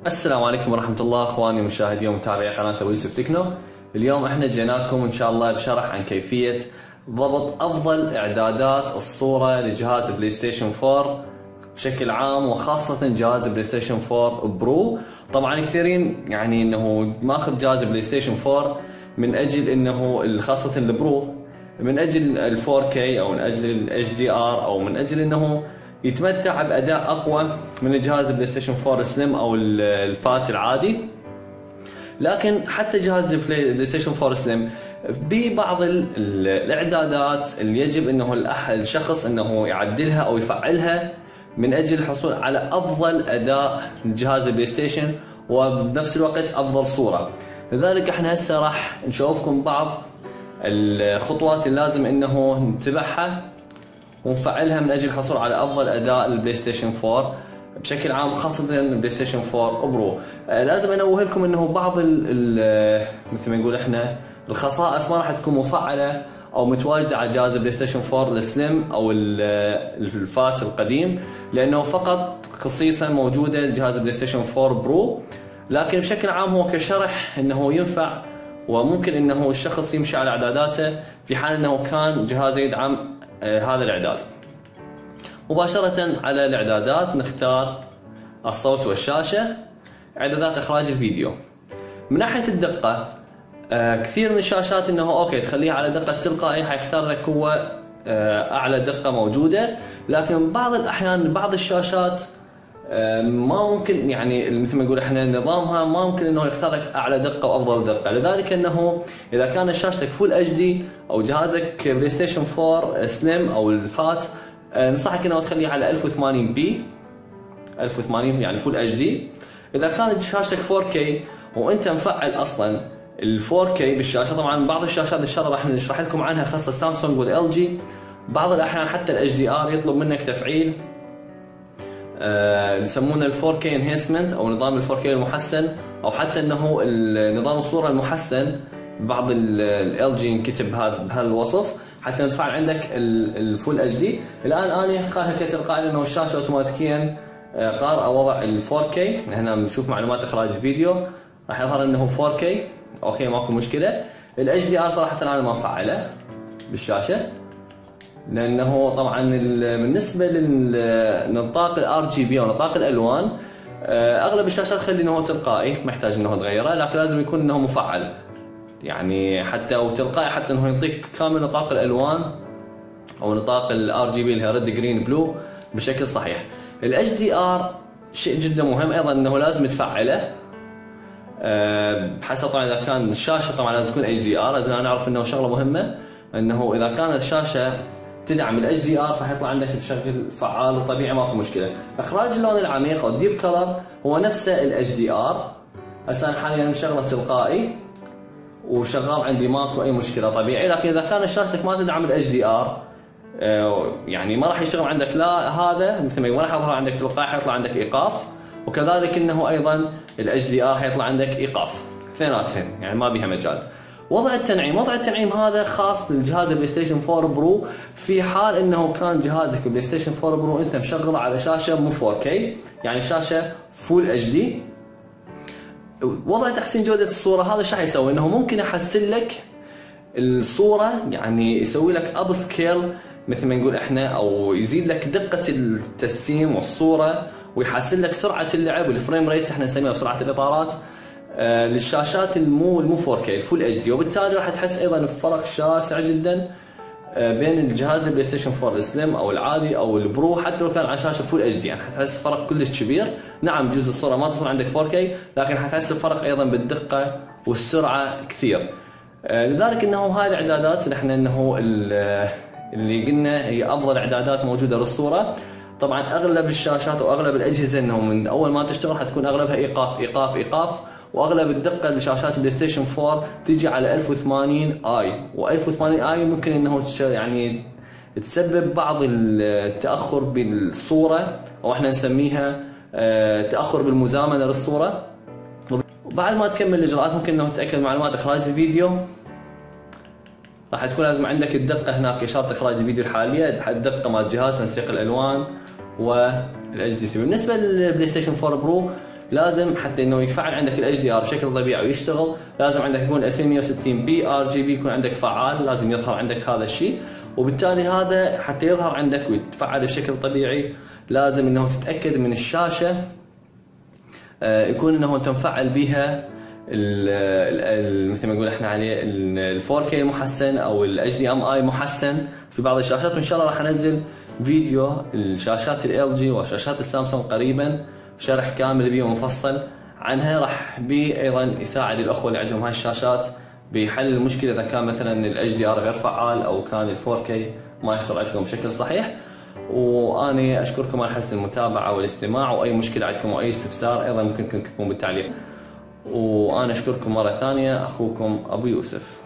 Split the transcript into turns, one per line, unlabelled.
السلام عليكم ورحمة الله اخواني مشاهدي ومتابعي قناة ابو يوسف تكنو. اليوم احنا جيناكم ان شاء الله بشرح عن كيفية ضبط افضل اعدادات الصورة لجهاز بلاي ستيشن 4 بشكل عام، وخاصة جهاز بلاي ستيشن 4 برو. طبعا كثيرين يعني انه ماخذ جهاز بلاي ستيشن 4 من اجل انه خاصة البرو من اجل ال 4K او من اجل ال HDR او من اجل انه يتمتع باداء اقوى من جهاز بلاي ستيشن 4 سليم او الفات العادي. لكن حتى جهاز بلاي ستيشن 4 سليم ببعض الاعدادات اللي يجب انه الشخص انه يعدلها او يفعلها من اجل الحصول على افضل اداء لجهاز البلاي ستيشن وبنفس الوقت افضل صورة. لذلك احنا هسه راح نشوفكم بعض الخطوات اللي لازم انه نتبعها ونفعلها من اجل الحصول على افضل اداء للبلاي ستيشن 4 بشكل عام، خاصة البلاي ستيشن 4 برو. لازم انوه لكم انه بعض مثل ما نقول احنا الخصائص ما راح تكون مفعلة او متواجدة على جهاز البلاي ستيشن 4 السليم او الفات القديم، لانه فقط خصيصا موجودة لجهاز البلاي ستيشن 4 برو. لكن بشكل عام هو كشرح انه ينفع وممكن انه الشخص يمشي على اعداداته في حال انه كان جهازه يدعم هذا الاعداد. مباشرة على الاعدادات نختار الصوت والشاشة، اعدادات اخراج الفيديو. من ناحية الدقة كثير من الشاشات انه اوكي تخليها على دقة تلقائي حيختار لك هو اعلى دقة موجودة، لكن بعض الاحيان بعض الشاشات ما ممكن يعني مثل ما نقول احنا نظامها ما ممكن انه يختار لك اعلى دقه وافضل دقه. لذلك انه اذا كان شاشتك فول اتش دي او جهازك بلاي ستيشن 4 سليم او الفات، ننصحك انه تخليه على 1080 بي 1080 يعني فول اتش دي. اذا كانت شاشتك 4K وانت مفعل اصلا ال 4K بالشاشه، طبعا بعض الشاشات ان شاء الله راح نشرح لكم عنها خاصه سامسونج والال جي، بعض الاحيان حتى الاتش دي ار يطلب منك تفعيل يسمونه ال 4K enhancement او نظام ال 4K المحسن، او حتى انه نظام الصوره المحسن. بعض ال جي ينكتب بهالوصف حتى تفعل عندك الفول اتش دي. الان انا خلها كتلقائي لانه الشاشه اوتوماتيكيا قارئه وضع ال 4K. هنا بنشوف معلومات اخراج الفيديو راح يظهر انه 4K اوكي ماكو مشكله. الاتش دي ار صراحه انا ما مفعله بالشاشه، لانه طبعا بالنسبه للنطاق الار جي بي او نطاق الالوان اغلب الشاشات تخلي انه تلقائي محتاج انه تغيره، لكن لازم يكون انه مفعل يعني حتى وتلقائي حتى انه يعطيك كامل نطاق الالوان او نطاق الار جي بي اللي هي ريد جرين بلو بشكل صحيح. الاتش دي ار شيء جدا مهم ايضا انه لازم تفعله حسب طبعا اذا كان الشاشه طبعا لازم تكون اتش دي ار. لازم نعرف انه شغله مهمه انه اذا كانت الشاشه تدعم الاتش دي ار فحيطلع عندك بشكل فعال وطبيعي ماكو مشكله. اخراج اللون العميق او الديب كلر هو نفسه الاتش دي ار. هسه انا حاليا شغله تلقائي وشغال عندي ماكو اي مشكله طبيعي. لكن اذا كان شاشتك ما تدعم الاتش دي ار يعني ما راح يشتغل عندك لا هذا مثل ما راح يظهر عندك تلقائي، حيطلع عندك ايقاف، وكذلك انه ايضا الاتش دي ار حيطلع عندك ايقاف، اثنيناتهم يعني ما بيها مجال. وضع التنعيم هذا خاص للجهاز البلاي ستيشن 4 برو في حال انه كان جهازك بلاي ستيشن 4 برو انت مشغله على شاشه مو 4K يعني شاشه فول اتش دي. وضع تحسين جوده الصوره هذا شو حيسوي؟ انه ممكن يحسن لك الصوره، يعني يسوي لك اب سكيل مثل ما نقول احنا، او يزيد لك دقه الترسيم والصوره، ويحسن لك سرعه اللعب والفريم ريت احنا نسميها سرعه الاطارات للشاشات المو 4K الفول اتش دي. وبالتالي راح تحس ايضا بفرق شاسع جدا بين الجهاز البلاي ستيشن 4 السليم او العادي او البرو، حتى لو كان على شاشه فول اتش دي يعني حتحس فرق كلش كبير. نعم جزء الصوره ما تصل عندك 4K، لكن حتحس بفرق ايضا بالدقه والسرعه كثير. لذلك انه هاي الاعدادات اللي احنا انه اللي قلنا هي افضل اعدادات موجوده للصوره. طبعا اغلب الشاشات واغلب الاجهزه انه من اول ما تشتغل حتكون اغلبها ايقاف ايقاف ايقاف، واغلب الدقه لشاشات البلاي ستيشن 4 تجي على 1080 اي، و1080 اي ممكن انه يعني تسبب بعض التاخر بالصوره او احنا نسميها تاخر بالمزامنه للصوره. وبعد ما تكمل الاجراءات ممكن انه تتاكد معلومات اخراج الفيديو. راح تكون لازم عندك الدقه هناك اشاره اخراج الفيديو الحاليه، الدقه مال الجهاز، تنسيق الالوان والاتش دي سي. بالنسبه للبلاي ستيشن 4 برو لازم حتى انه يتفعل عندك الاتش دي ار بشكل طبيعي ويشتغل، لازم عندك يكون 2160 بي ار جي بي يكون عندك فعال، لازم يظهر عندك هذا الشيء. وبالتالي هذا حتى يظهر عندك ويتفعل بشكل طبيعي لازم انه تتاكد من الشاشه يكون انه انت مفعل بها مثل ما نقول احنا عليه ال 4K محسن او ال HDMI محسن في بعض الشاشات. وان شاء الله راح انزل فيديو الشاشات ال LG وشاشات السامسونج قريبا، شرح كامل بيه ومفصل عنها، راح بي ايضا يساعد الاخوه اللي عندهم هاي الشاشات بحل المشكله اذا كان مثلا ال HDR غير فعال او كان ال 4K ما يشتغل عندكم بشكل صحيح. واني اشكركم على حسن المتابعه والاستماع، واي مشكله عندكم او اي استفسار ايضا ممكن تكتبون بالتعليق. وانا اشكركم مره ثانيه، اخوكم ابو يوسف.